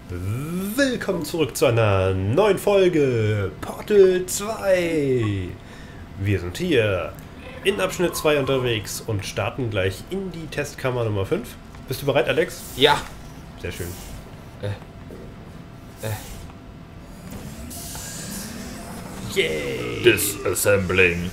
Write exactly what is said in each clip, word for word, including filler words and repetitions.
Willkommen zurück zu einer neuen Folge Portal zwei. Wir sind hier in Abschnitt zwei unterwegs und starten gleich in die Testkammer Nummer fünf. Bist du bereit, Alex? Ja. Sehr schön. Äh. Äh. Yay! Disassembling.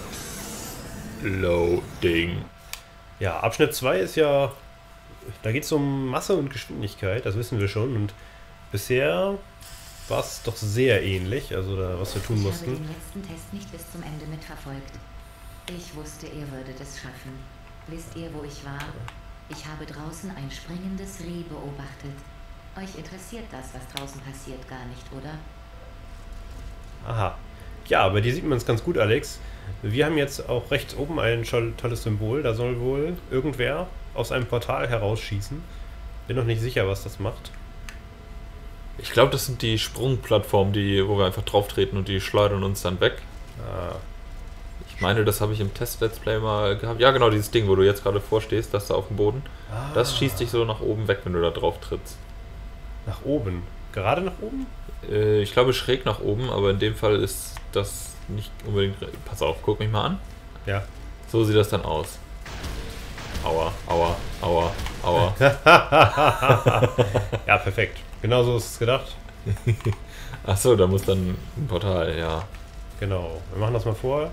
Loading. Ja, Abschnitt zwei ist ja... Da geht es um Masse und Geschwindigkeit, das wissen wir schon. Und bisher war es doch sehr ähnlich, also da, was wir tun mussten. Ich habe den letzten Test nicht bis zum Ende mitverfolgt. Ich wusste, ihr würdet es schaffen. Wisst ihr, wo ich war? Ich habe draußen ein springendes Reh beobachtet. Euch interessiert das, was draußen passiert, gar nicht, oder? Aha. Ja, bei dir sieht man es ganz gut, Alex. Wir haben jetzt auch rechts oben ein tolles Symbol. Da soll wohl irgendwer aus einem Portal herausschießen. Bin noch nicht sicher, was das macht. Ich glaube, das sind die Sprungplattformen, die, wo wir einfach drauf treten und die schleudern uns dann weg. Ah. Ich meine, das habe ich im Test-Let's Play mal gehabt. Ja, genau, dieses Ding, wo du jetzt gerade vorstehst, das da auf dem Boden. Ah. Das schießt dich so nach oben weg, wenn du da drauf trittst. Nach oben? Gerade nach oben? Äh, ich glaube schräg nach oben, aber in dem Fall ist das nicht unbedingt... Pass auf, guck mich mal an. Ja. So sieht das dann aus. Aua, aua, aua, aua. Ja, perfekt. Genau so ist es gedacht. Achso, da muss dann ein Portal, ja. Genau. Wir machen das mal vor.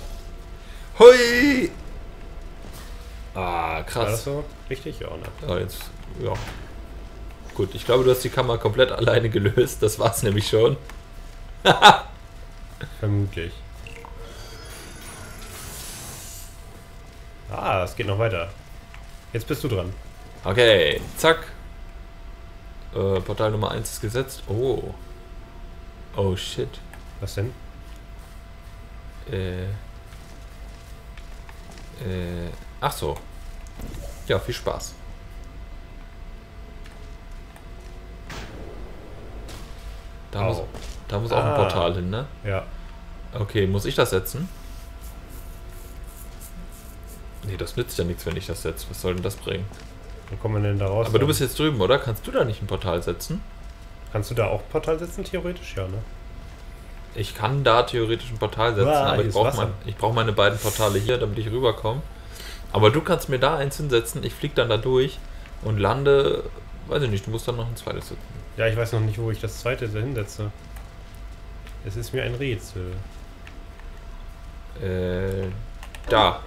Hui! Ah, War das krass. so? Richtig? Ja, ne? Ja, jetzt, ja. Gut, ich glaube, du hast die Kammer komplett alleine gelöst. Das war's nämlich schon. Vermutlich. Ah, es geht noch weiter. Jetzt bist du dran. Okay, zack. Äh, Portal Nummer eins ist gesetzt. Oh. Oh shit. Was denn? Äh. Äh. Ach so. Ja, viel Spaß. Da, muss, Au. da muss auch ein Ah. Portal hin, ne? Ja. Okay, muss ich das setzen? Nee, das nützt ja nichts, wenn ich das setze. Was soll denn das bringen? Wo kommen wir denn da raus? Aber du bist jetzt drüben, oder? Kannst du da nicht ein Portal setzen? Kannst du da auch ein Portal setzen, theoretisch? Ja, ne? Ich kann da theoretisch ein Portal setzen, Uah, aber hier ich ist brauche Wasser. mein, ich brauch meine beiden Portale hier, damit ich rüberkomme. Aber du kannst mir da eins hinsetzen, ich fliege dann da durch und lande... Weiß ich nicht, du musst dann noch ein zweites setzen. Ja, ich weiß noch nicht, wo ich das zweite da hinsetze. Es ist mir ein Rätsel. Äh... Da.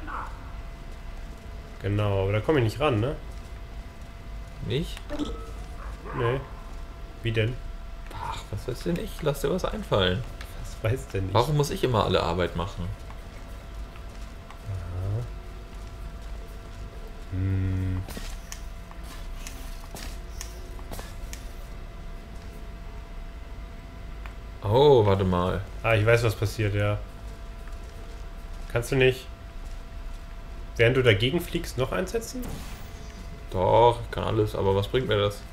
Genau, aber da komme ich nicht ran, ne? Nicht? Nee. Wie denn? Ach, was weiß denn ich? Lass dir was einfallen. Was weiß denn nicht? Warum muss ich immer alle Arbeit machen? Aha. Hm. Oh, warte mal. Ah, ich weiß, was passiert, ja. Kannst du nicht, während du dagegen fliegst, noch einsetzen? Doch, ich kann alles, aber was bringt mir das?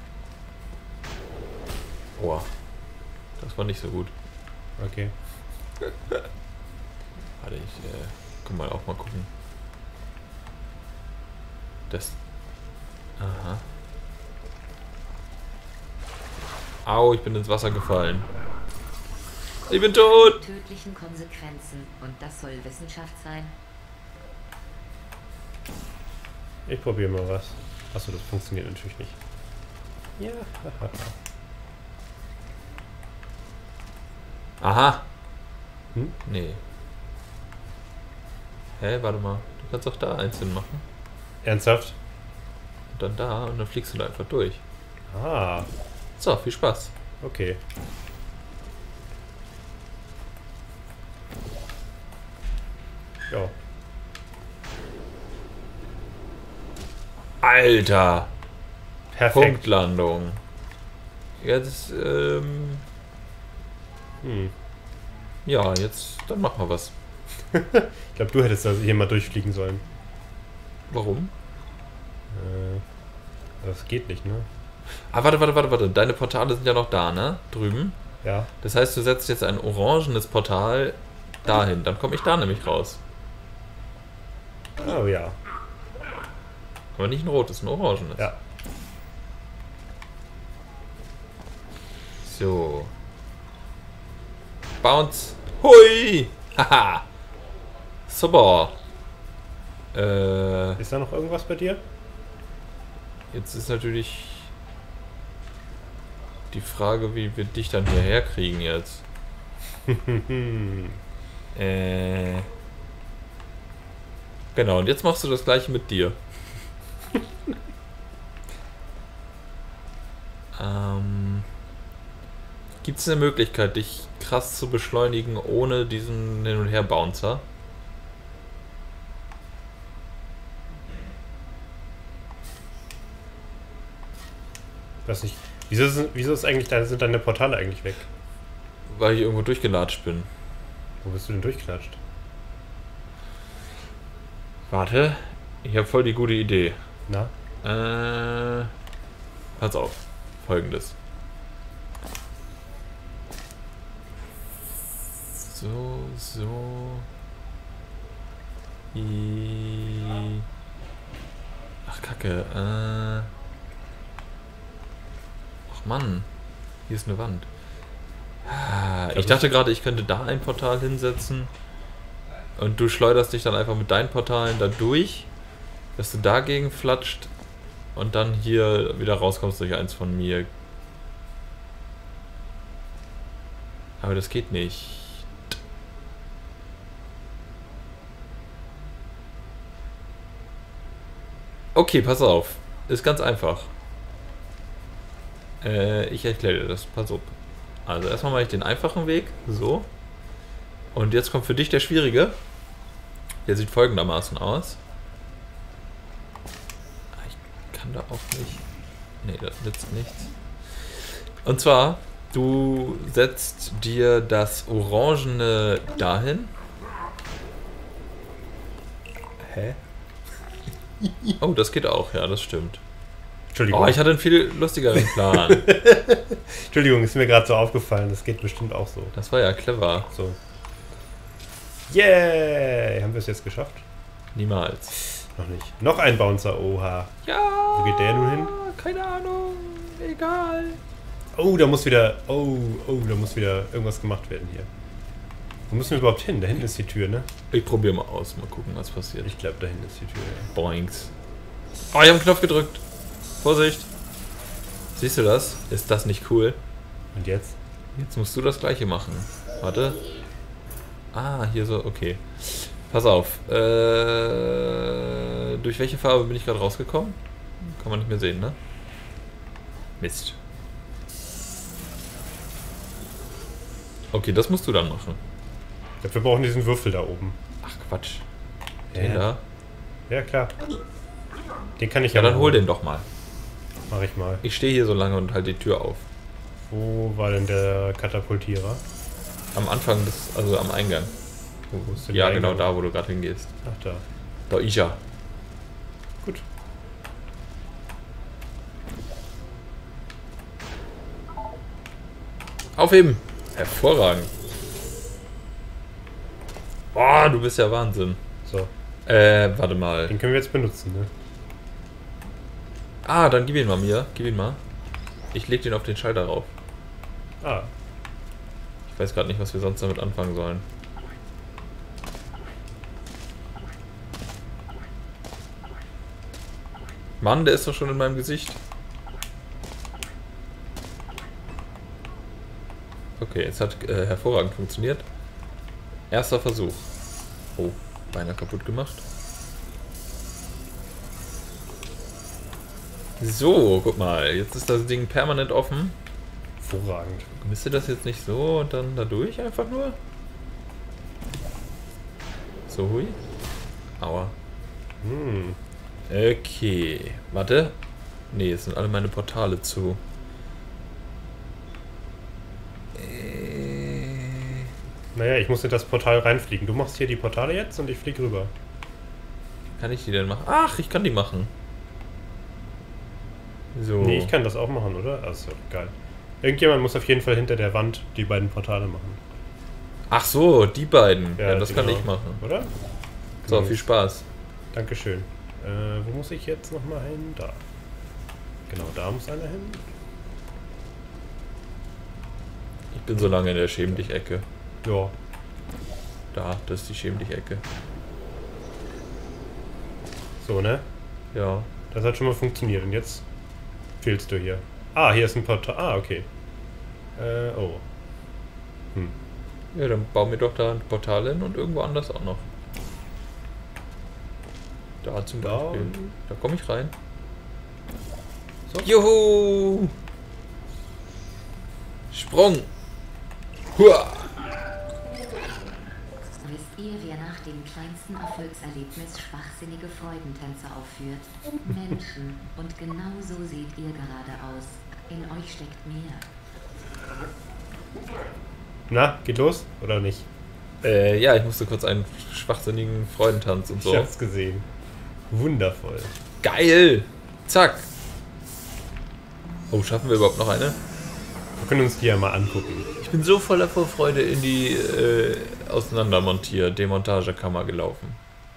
Boah. Das war nicht so gut. Okay. Warte, ich äh, kann mal auch mal gucken. Das. Aha. Au, ich bin ins Wasser gefallen. Ich bin tot! Tödlichen Konsequenzen. Und das soll Wissenschaft sein? Ich probiere mal was. Achso, das funktioniert natürlich nicht. Ja. Aha! Hm? Nee. Hä, warte mal. Du kannst auch da einzeln machen. Ernsthaft? Und dann da und dann fliegst du da einfach durch. Ah, So, viel Spaß. okay. Ja. Alter! Perfekt. Punktlandung. Jetzt, ähm. Hm. Ja, jetzt, dann mach mal was. Ich glaube, du hättest da hier mal durchfliegen sollen. Warum? Äh, das geht nicht, ne? Ah, warte, warte, warte, warte. Deine Portale sind ja noch da, ne? Drüben. Ja. Das heißt, du setzt jetzt ein orangenes Portal dahin. Dann komme ich da nämlich raus. Oh ja. Aber nicht ein rotes, ein orangenes. Ja. So. Bounce. Hui! Haha! Super! Äh, Ist da noch irgendwas bei dir? jetzt ist natürlich die Frage, wie wir dich dann hierher kriegen jetzt. äh. Genau, und jetzt machst du das gleiche mit dir. ähm. Gibt es eine Möglichkeit, dich krass zu beschleunigen ohne diesen Hin- und Her-Bouncer? Ich weiß nicht. Wieso ist, wieso ist eigentlich deine, sind deine Portale eigentlich weg? Weil ich irgendwo durchgelatscht bin. Wo bist du denn durchklatscht? Warte, ich habe voll die gute Idee. Na? Äh, pass auf. Folgendes. So, so. I. Ach, Kacke. Äh. Ach, Mann. Hier ist eine Wand. Ah, ich dachte gerade, ich könnte da ein Portal hinsetzen. Und du schleuderst dich dann einfach mit deinen Portalen da durch, dass du dagegen flatscht und dann hier wieder rauskommst durch eins von mir. Aber das geht nicht. Okay, pass auf. Ist ganz einfach. Äh, ich erkläre dir das. Pass auf. Also erstmal mache ich den einfachen Weg. So. Und jetzt kommt für dich der schwierige. Der sieht folgendermaßen aus. Ich kann da auch nicht... Nee, das nützt nichts. Und zwar, du setzt dir das Orangene dahin. Hä? Oh, das geht auch, ja, das stimmt. Entschuldigung. Oh, ich hatte einen viel lustigeren Plan. Entschuldigung, ist mir gerade so aufgefallen. Das geht bestimmt auch so. Das war ja clever. So. Yeah! Haben wir es jetzt geschafft? Niemals. Noch nicht. Noch ein Bouncer, oha. Ja. Wo geht der nun hin? Keine Ahnung. Egal. Oh, da muss wieder... Oh, oh, da muss wieder irgendwas gemacht werden hier. Wo müssen wir überhaupt hin? Da hinten ist die Tür, ne? Ich probiere mal aus. Mal gucken, was passiert. Ich glaube, da hinten ist die Tür, ja. Boinks. Oh, ich habe einen Knopf gedrückt. Vorsicht. Siehst du das? Ist das nicht cool? Und jetzt? Jetzt musst du das gleiche machen. Warte. Ah, hier so, okay. Pass auf. Äh, durch welche Farbe bin ich gerade rausgekommen? Kann man nicht mehr sehen, ne? Mist. Okay, das musst du dann machen. Ich glaube, wir brauchen diesen Würfel da oben. Ach, Quatsch. Ja. Den da? Ja, klar. Den kann ich Ja, ja dann mal hol holen. den doch mal. Mach ich mal. Ich stehe hier so lange und halte die Tür auf. Wo war denn der Katapultierer? Am Anfang des, also am Eingang. Wo ist denn Ja, der genau Eingang? da, wo du gerade hingehst. Ach, da. Da ist er. Gut. Aufheben! Hervorragend. Boah, du bist ja Wahnsinn. So. Äh, warte mal. Den können wir jetzt benutzen, ne? Ah, dann gib ihn mal mir. Gib ihn mal. Ich leg den auf den Schalter rauf. Ah. Ich weiß gerade nicht, was wir sonst damit anfangen sollen. Mann, der ist doch schon in meinem Gesicht. Okay, es hat äh, hervorragend funktioniert. Erster Versuch. Oh, beinahe kaputt gemacht. So, guck mal, jetzt ist das Ding permanent offen. Hervorragend. Müsste das jetzt nicht so und dann da durch einfach nur? So, hui. Aua. Hm. Okay, warte. Nee, jetzt sind alle meine Portale zu. Äh, Naja, ich muss in das Portal reinfliegen. Du machst hier die Portale jetzt und ich fliege rüber. Kann ich die denn machen? Ach, ich kann die machen. So. Nee, ich kann das auch machen, oder? Also, geil. Irgendjemand muss auf jeden Fall hinter der Wand die beiden Portale machen. Ach so, die beiden. Ja, das genau. kann ich machen. Oder? So, viel Spaß. Dankeschön. Äh, wo muss ich jetzt nochmal hin? Da. Genau, da muss einer hin. Ich bin so lange in der Schäm-dich-Ecke. Ja. Da, das ist die Schäm-dich-Ecke. So, ne? Ja. Das hat schon mal funktioniert. Und jetzt fehlst du hier. Ah, hier ist ein Portal. Ah, okay. Äh, oh. Hm. Ja, dann bauen wir doch da ein Portal hin und irgendwo anders auch noch. Da zum Da. Beispiel. Da komme ich rein. So. Juhu! Sprung! Hua! Wisst ihr, wer nach dem kleinsten Erfolgserlebnis schwachsinnige Freudentänze aufführt? Menschen. Und genau so seht ihr gerade aus. In euch steckt mehr. Na, geht los? Oder nicht? Äh, ja, ich musste kurz einen schwachsinnigen Freudentanz und so. Ich hab's gesehen. Wundervoll. Geil! Zack! Oh, schaffen wir überhaupt noch eine? Wir können uns die ja mal angucken. Ich bin so voller Vorfreude in die äh, Auseinandermontier-, Demontagekammer gelaufen.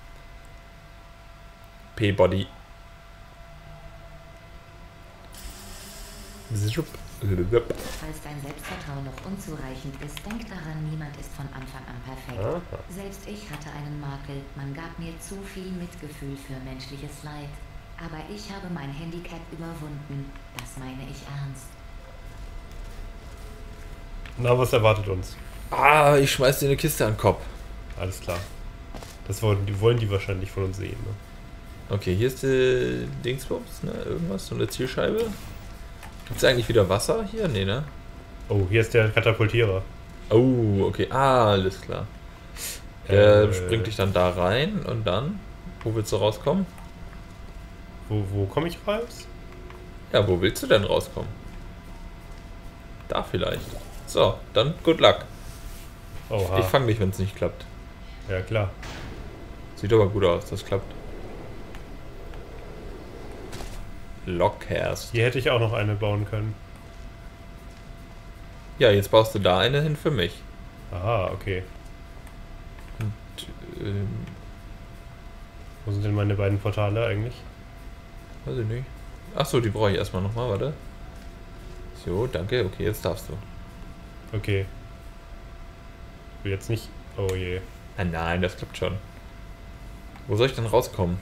P-Body. Zup. Falls dein Selbstvertrauen noch unzureichend ist, denk daran, niemand ist von Anfang an perfekt. Aha. Selbst ich hatte einen Makel, man gab mir zu viel Mitgefühl für menschliches Leid. Aber ich habe mein Handicap überwunden, das meine ich ernst. Na, was erwartet uns? Ah, ich schmeiß dir eine Kiste an den Kopf. Alles klar. Das wollen die, wollen die wahrscheinlich von uns sehen, ne? Okay, hier ist die Dingsbums, ne? Irgendwas, so eine Zielscheibe. Gibt's eigentlich wieder Wasser hier? Nee, ne? Oh, hier ist der Katapultierer. Oh, okay, ah, alles klar. Der Äh, springt dich dann da rein und dann? Wo willst du rauskommen? Wo, wo komme ich raus? Ja, wo willst du denn rauskommen? Da vielleicht. So, dann good luck. Oha. Ich fange dich, wenn es nicht klappt. Ja, klar. Sieht aber gut aus, das klappt. Lockhurst. Hier hätte ich auch noch eine bauen können. Ja, jetzt baust du da eine hin für mich. Aha, okay. Und, ähm, Wo sind denn meine beiden Portale eigentlich? weiß ich nicht. Achso, die brauche ich erstmal nochmal, warte. So, danke. Okay, jetzt darfst du. Okay. Ich will jetzt nicht... Oh je. Ah, nein, das klappt schon. Wo soll ich denn rauskommen?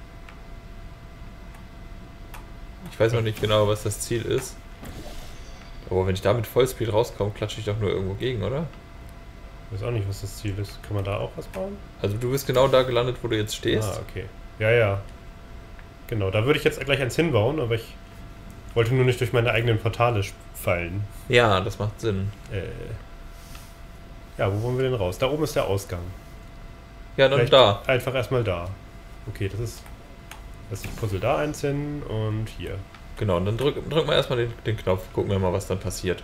Ich weiß noch nicht genau, was das Ziel ist. Aber wenn ich da mit Vollspeed rauskomme, klatsche ich doch nur irgendwo gegen, oder? Ich weiß auch nicht, was das Ziel ist. Kann man da auch was bauen? Also du bist genau da gelandet, wo du jetzt stehst. Ah, okay. Ja, ja. Genau, da würde ich jetzt gleich eins hinbauen, aber ich wollte nur nicht durch meine eigenen Portale fallen. Ja, das macht Sinn. Äh. Ja, wo wollen wir denn raus? Da oben ist der Ausgang. Ja, dann Vielleicht da. einfach erstmal da. Okay, das ist... Das ich puzzle da eins hin und hier. Genau, und dann drück, drück mal erstmal den, den Knopf. Gucken wir mal, was dann passiert.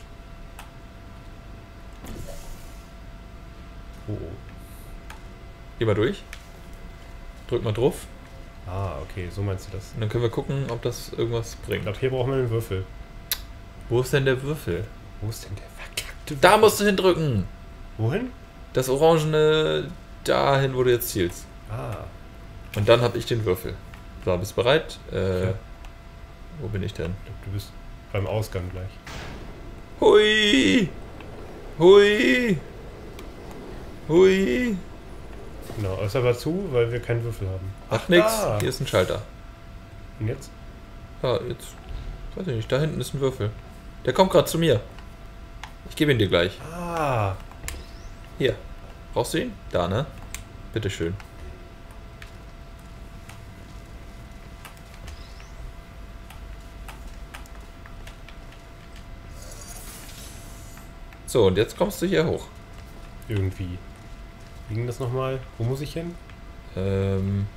Oh, oh. Geh mal durch. Drück mal drauf. Ah, okay, so meinst du das. Und dann können wir gucken, ob das irgendwas Ich bringt. glaube, hier brauchen wir einen Würfel. Wo ist denn der Würfel? Wo ist denn der verkackte Da musst du hindrücken. Wohin? Das orangene dahin, wo du jetzt zielst. Ah, Und dann habe ich den Würfel. So, bist du bereit? Äh, Ja. Wo bin ich denn? ich glaube, du bist beim Ausgang gleich. Hui! Hui! Hui! Genau, ist aber zu, weil wir keinen Würfel haben. Ach nix, da. hier ist ein Schalter. Und jetzt? Ja, jetzt. Weiß ich nicht, da hinten ist ein Würfel. Der kommt gerade zu mir. Ich gebe ihn dir gleich. Ah, Hier. Brauchst du ihn? Da, ne? Bitteschön. So, und jetzt kommst du hier hoch. irgendwie. Wie ging das nochmal? Wo muss ich hin? Ähm,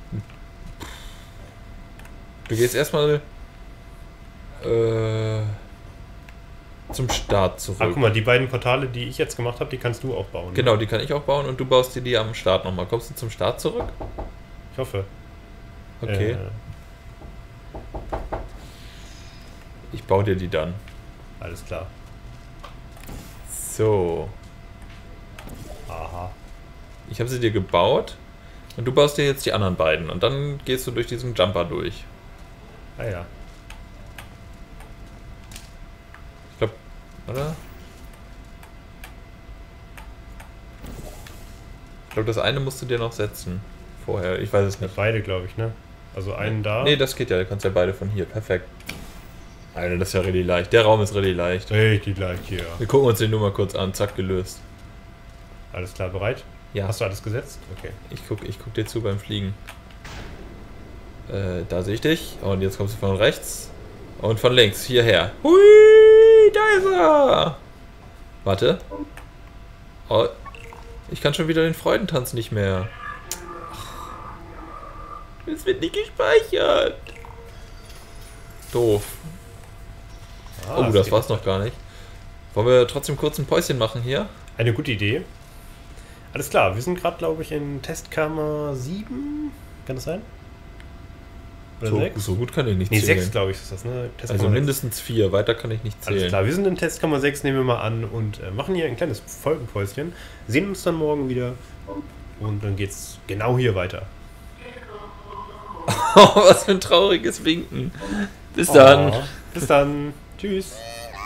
du gehst erstmal äh, zum Start zurück. Ah, guck mal, die beiden Portale, die ich jetzt gemacht habe, die kannst du auch bauen. ne? Genau, die kann ich auch bauen und du baust dir die am Start nochmal. Kommst du zum Start zurück? Ich hoffe. Okay. Äh, Ich baue dir die dann. alles klar. So. Aha. Ich habe sie dir gebaut und du baust dir jetzt die anderen beiden und dann gehst du durch diesen Jumper durch. Ah ja. Ich glaube, oder? glaube, das eine musst du dir noch setzen. Vorher, ich weiß es nicht. Beide, glaube ich, ne? Also einen da. Nee, das geht ja, du kannst ja beide von hier. Perfekt. Alter, das ist ja richtig leicht. Der Raum ist richtig leicht. Richtig leicht hier. Wir gucken uns den nur mal kurz an. Zack, gelöst. Alles klar, bereit? Ja. Hast du alles gesetzt? Okay. Ich guck, ich guck dir zu beim Fliegen. Äh, da sehe ich dich. Und jetzt kommst du von rechts. Und von links. Hierher. Hui, da ist er. Warte. Oh, ich kann schon wieder den Freudentanz nicht mehr. Es wird nicht gespeichert. Doof. Ah, Oh, das war's noch gar nicht. Wollen wir trotzdem kurz ein Päuschen machen hier? Eine gute Idee. Alles klar, wir sind gerade, glaube ich, in Testkammer sieben. Kann das sein? Oder So, sechs? so gut kann ich nicht Nee, zählen. sechs, glaube ich, ist das, ne? Testkammer Also sechs. mindestens vier, weiter kann ich nicht zählen. Alles klar, wir sind in Testkammer sechs, nehmen wir mal an und äh, machen hier ein kleines Folgenpäuschen. Sehen uns dann morgen wieder und dann geht's genau hier weiter. Oh, was für ein trauriges Winken. Bis dann. Oh, bis dann. Tschüss.